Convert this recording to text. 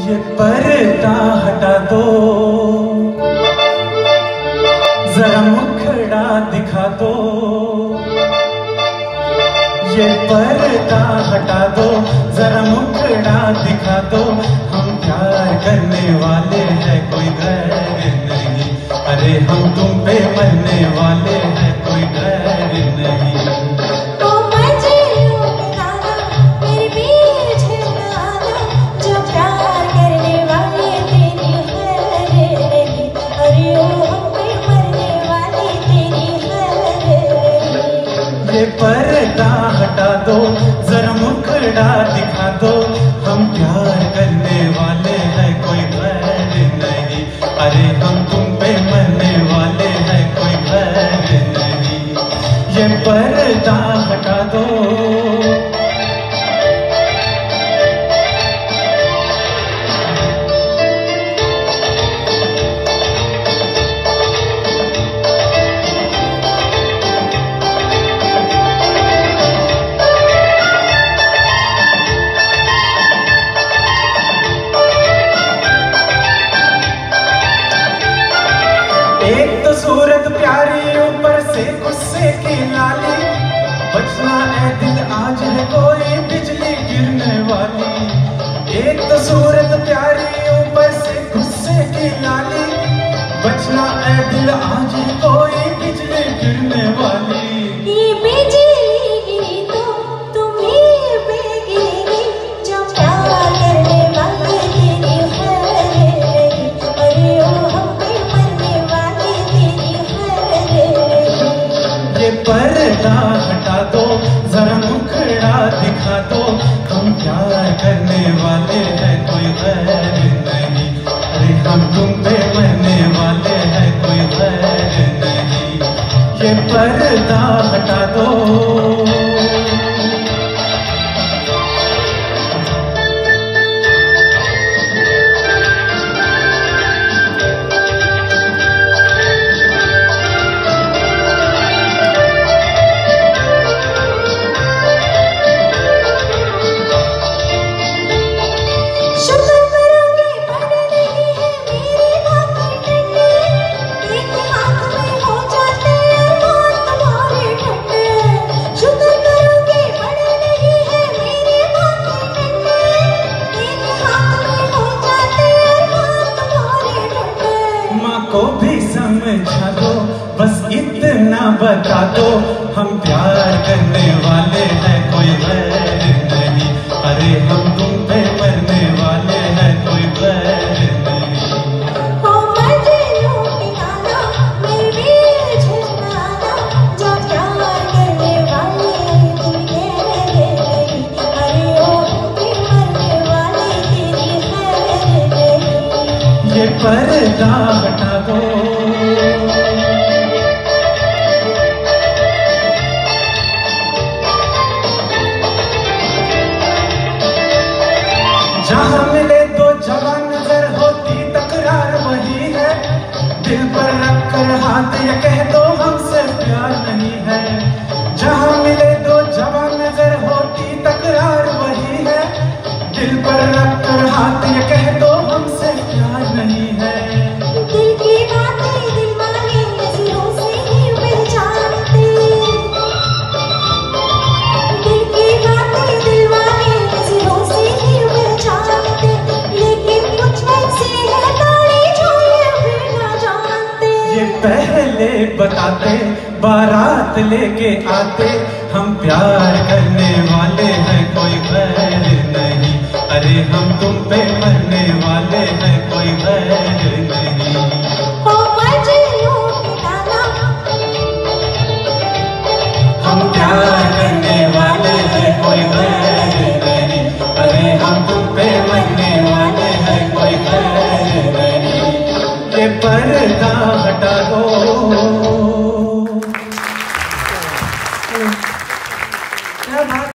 ये पर्दा हटा दो, जरा मुखड़ा दिखा दो। ये पर्दा हटा दो, जरा मुखड़ा दिखा दो। हम प्यार करने वाले हैं, कोई डर नहीं। अरे हम तुम पे मरने वाले हैं, कोई डर नहीं। ये पर्दा हटा दो, जरा मुखड़ा दिखा दो। हम प्यार करने वाले हैं, कोई डर नहीं। अरे हम तुम पे मरने वाले हैं, कोई डर नहीं। ये पर्दा हटा दो। एक तो सूरत प्यारी, ऊपर से गुस्से की लाली। बचना है दिल, आज है कोई बिजली गिरने वाली। एक तो सूरत प्यारी, ऊपर से गुस्से की लाली। बचना है दिल, आज है कोई बिजली गिरने वाली। ये बिजली गिरी तो तुम्हीं पे गिरी, जो प्यार करने वाले तेरी खैर। अरे ओ हम पे मरने वाले तेरी खैर। ये पर्दा हटा दो, जरा मुखड़ा दिखा दो। हम प्यार करने वाले हैं, कोई डर नहीं। अरे हम तुम पे मरने वाले हैं, कोई डर नहीं। ये पर्दा हटा दो। को भी समझा दो, बस इतना बता दो। हम प्यार करने वाले हैं, कोई डर नहीं। अरे हम तुम पे मरने वाले हैं, कोई डर नहीं। ओ मजनू की नाना, मेरी झुमराना, जो प्यार करने वाले हैं, तुझे नहीं। अरे ओ हम पे मरने वाले तेरी खैर नहीं। ये पर्दा हटा दो। जहाँ मिले दो जवान नजर होती तकरार वही है। दिल पर रख कर हाथ ये कह दो, हमसे प्यार नहीं है। जहाँ मिले दो जवान नजर होती तकरार वही है। दिल पर रख कर हाथ ये कह दो, हमसे प्यार नहीं है। दिल की बातें दिल वाले नजरों से ही पहचानते। दिल की बातें दिल वाले नजरों से ही पहचानते। लेकिन कुछ ऐसे है ताड़ी जो ये भी ना जानते। ये पहले बताते, बारात लेके आते। हम प्यार करने वाले हैं, कोई डर नहीं। अरे हम तुम पे मरने वाले हैं, कोई डर नहीं। ओ मजनू की नाना, हम प्यार करने वाले हैं, कोई डर नहीं। अरे हम तुम पे मरने वाले हैं, कोई डर नहीं। ये पर्दा